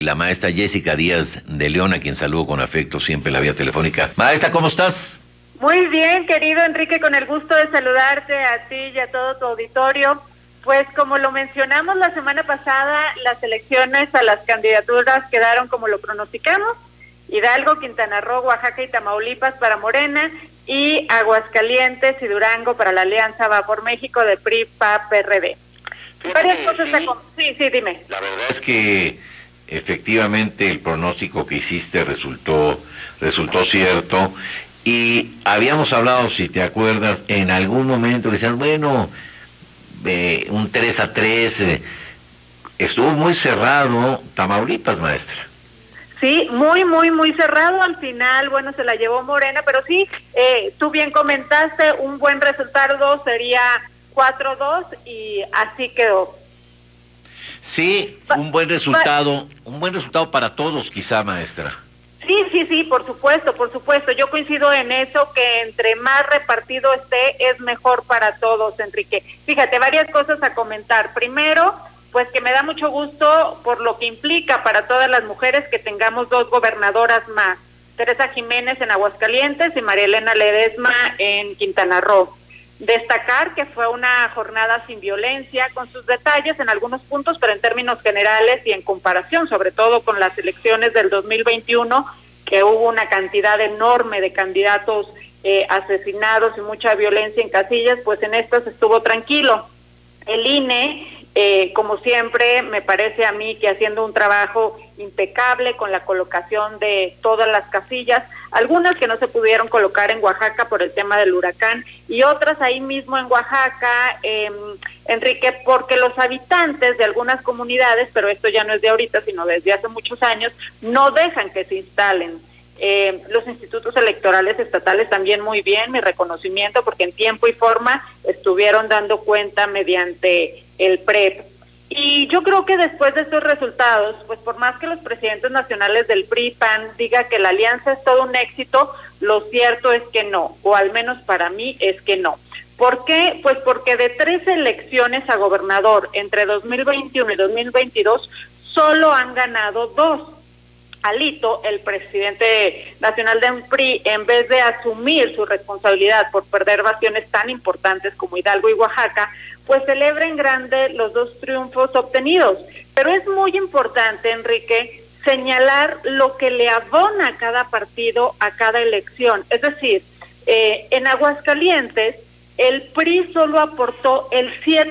la maestra Jessica Díaz de León, a quien saludo con afecto siempre en la vía telefónica. Maestra, ¿cómo estás? Muy bien, querido Enrique, con el gusto de saludarte a ti y a todo tu auditorio. Pues como lo mencionamos la semana pasada, las elecciones a las candidaturas quedaron como lo pronosticamos: Hidalgo, Quintana Roo, Oaxaca y Tamaulipas para Morena, y Aguascalientes y Durango para la Alianza Va por México de PRI, PA, PRD. Varias cosas. Sí, dime. La verdad es que efectivamente el pronóstico que hiciste resultó cierto, y habíamos hablado, si te acuerdas, en algún momento que decían, bueno, un 3-3, estuvo muy cerrado Tamaulipas, maestra. Sí, muy cerrado. Al final, bueno, se la llevó Morena, pero sí, tú bien comentaste, un buen resultado sería 4-2 y así quedó. Sí, un buen resultado para todos, quizá, maestra. Sí, por supuesto. Yo coincido en eso, que entre más repartido esté, es mejor para todos, Enrique. Fíjate, varias cosas a comentar. Primero, pues que me da mucho gusto por lo que implica para todas las mujeres que tengamos 2 gobernadoras más: Teresa Jiménez en Aguascalientes y María Elena Ledesma en Quintana Roo. Destacar que fue una jornada sin violencia, con sus detalles en algunos puntos, pero en términos generales y en comparación, sobre todo con las elecciones del 2021, que hubo una cantidad enorme de candidatos asesinados y mucha violencia en casillas, pues en estas estuvo tranquilo. El INE, como siempre, me parece a mí que haciendo un trabajo impecable con la colocación de todas las casillas, algunas que no se pudieron colocar en Oaxaca por el tema del huracán, y otras ahí mismo en Oaxaca, Enrique, porque los habitantes de algunas comunidades, pero esto ya no es de ahorita, sino desde hace muchos años, no dejan que se instalen. Los institutos electorales estatales también muy bien, mi reconocimiento, porque en tiempo y forma estuvieron dando cuenta mediante el PREP. Y yo creo que después de estos resultados, pues por más que los presidentes nacionales del PRI, PAN diga que la alianza es todo un éxito, lo cierto es que no, o al menos para mí es que no. ¿Por qué? Pues porque de 3 elecciones a gobernador entre 2021 y 2022, solo han ganado 2. Alito, el presidente nacional del PRI, en vez de asumir su responsabilidad por perder bastiones tan importantes como Hidalgo y Oaxaca, pues celebra en grande los 2 triunfos obtenidos. Pero es muy importante, Enrique, señalar lo que le abona a cada partido a cada elección. Es decir, en Aguascalientes, el PRI solo aportó el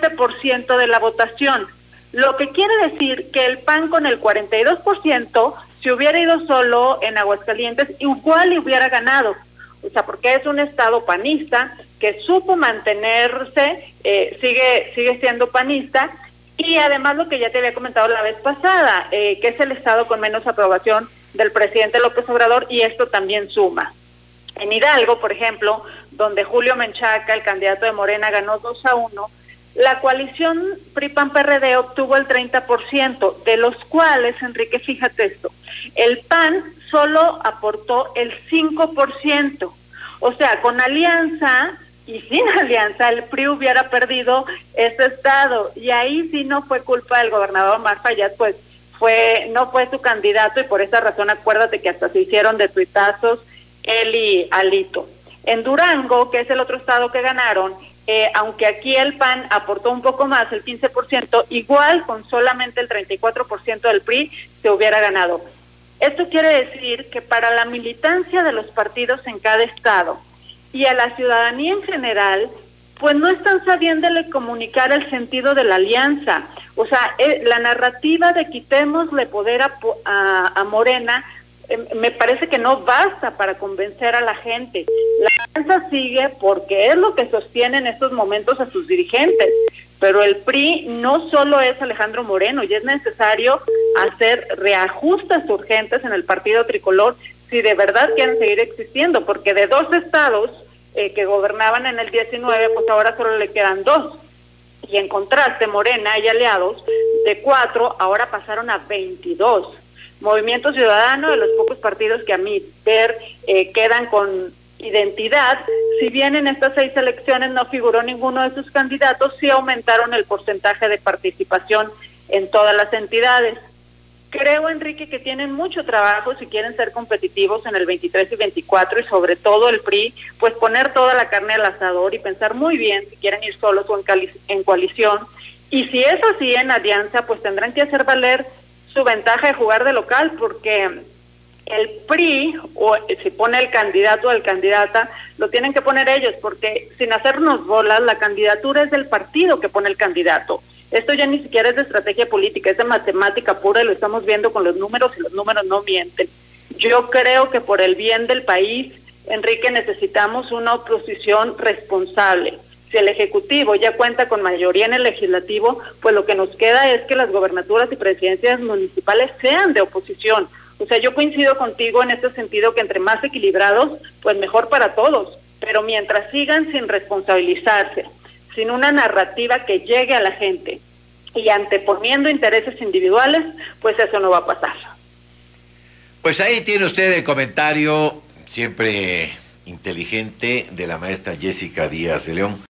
7% de la votación, lo que quiere decir que el PAN con el 42%, si hubiera ido solo en Aguascalientes, igual hubiera ganado. O sea, porque es un estado panista que supo mantenerse, sigue siendo panista, y además lo que ya te había comentado la vez pasada, que es el estado con menos aprobación del presidente López Obrador, y esto también suma. En Hidalgo, por ejemplo, donde Julio Menchaca, el candidato de Morena, ganó 2-1, la coalición PRI-PAN-PRD obtuvo el 30%, de los cuales, Enrique, fíjate esto, el PAN solo aportó el 5%. O sea, con alianza y sin alianza, el PRI hubiera perdido ese estado, y ahí sí no fue culpa del gobernador Omar Fayad, pues no fue su candidato, y por esa razón acuérdate que hasta se hicieron de tuitazos él y Alito. En Durango, que es el otro estado que ganaron, aunque aquí el PAN aportó un poco más, el 15%, igual con solamente el 34% del PRI se hubiera ganado. Esto quiere decir que para la militancia de los partidos en cada estado y a la ciudadanía en general, pues no están sabiéndole comunicar el sentido de la alianza. O sea, la narrativa de quitémosle poder a Morena, me parece que no basta para convencer a la gente. La alianza sigue porque es lo que sostiene en estos momentos a sus dirigentes, pero el PRI no solo es Alejandro Moreno, y es necesario hacer reajustes urgentes en el partido tricolor si de verdad quieren seguir existiendo, porque de 2 estados que gobernaban en el 19, pues ahora solo le quedan 2, y en contraste Morena y aliados de 4 ahora pasaron a 22. Movimiento Ciudadano, de los pocos partidos que a mi ver quedan con identidad, si bien en estas 6 elecciones no figuró ninguno de sus candidatos, sí aumentaron el porcentaje de participación en todas las entidades. Creo, Enrique, que tienen mucho trabajo si quieren ser competitivos en el 23 y 24, y sobre todo el PRI, pues poner toda la carne al asador y pensar muy bien si quieren ir solos o en coalición. Y si es así en alianza, pues tendrán que hacer valer su ventaja de jugar de local, porque el PRI, o si pone el candidato o el candidata, lo tienen que poner ellos, porque sin hacernos bolas, la candidatura es del partido que pone el candidato. Esto ya ni siquiera es de estrategia política, es de matemática pura, y lo estamos viendo con los números, y los números no mienten. Yo creo que por el bien del país, Enrique, necesitamos una oposición responsable. Si el Ejecutivo ya cuenta con mayoría en el Legislativo, pues lo que nos queda es que las gobernaturas y presidencias municipales sean de oposición. O sea, yo coincido contigo en este sentido, que entre más equilibrados, pues mejor para todos. Pero mientras sigan sin responsabilizarse, sin una narrativa que llegue a la gente y anteponiendo intereses individuales, pues eso no va a pasar. Pues ahí tiene usted el comentario siempre inteligente de la maestra Jessica Díaz de León.